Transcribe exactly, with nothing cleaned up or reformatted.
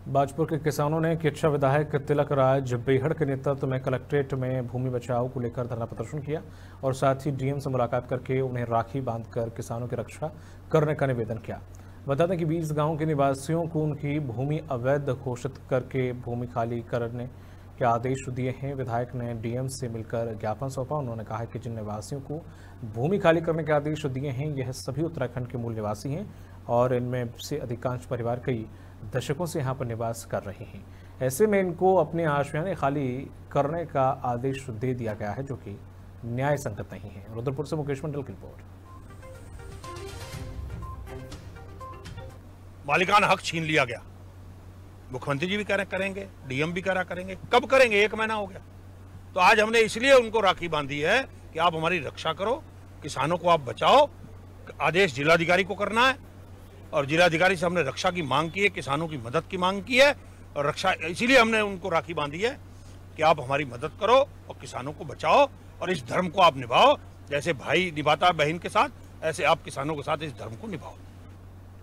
बाजपुर के किसानों ने किच्छा विधायक तिलक राज बेहड़ के नेतृत्व में कलेक्ट्रेट में भूमि बचाओ को लेकर धरना प्रदर्शन किया और साथ ही डीएम से मुलाकात करके उन्हें राखी बांधकर किसानों की रक्षा करने का निवेदन किया। बता दें कि बीस गांव के निवासियों को उनकी भूमि अवैध घोषित करके भूमि खाली करने के आदेश दिए हैं। विधायक ने डीएम से मिलकर ज्ञापन सौंपा। उन्होंने कहा कि जिन निवासियों को भूमि खाली करने के आदेश दिए हैं यह सभी उत्तराखंड के मूल निवासी हैं और इनमें से अधिकांश परिवार कई दशकों से यहाँ पर निवास कर रहे हैं। ऐसे में इनको अपने आशियाने खाली करने का आदेश दे दिया गया है, जो कि न्याय संगत नहीं है। रुद्रपुर से मुकेश मंडल की रिपोर्ट। मालिकाना हक छीन लिया गया। मुख्यमंत्री जी भी कह रहे करेंगे, डीएम भी कह रहा करेंगे। कब करेंगे? एक महीना हो गया। तो आज हमने इसलिए उनको राखी बांधी है कि आप हमारी रक्षा करो, किसानों को आप बचाओ। आदेश जिलाधिकारी को करना है और जिलाधिकारी से हमने रक्षा की मांग की है, किसानों की मदद की मांग की है और रक्षा इसीलिए हमने उनको राखी बांधी है कि आप हमारी मदद करो और किसानों को बचाओ और इस धर्म को आप निभाओ। जैसे भाई निभाता है बहन के साथ, ऐसे आप किसानों के साथ इस धर्म को निभाओ।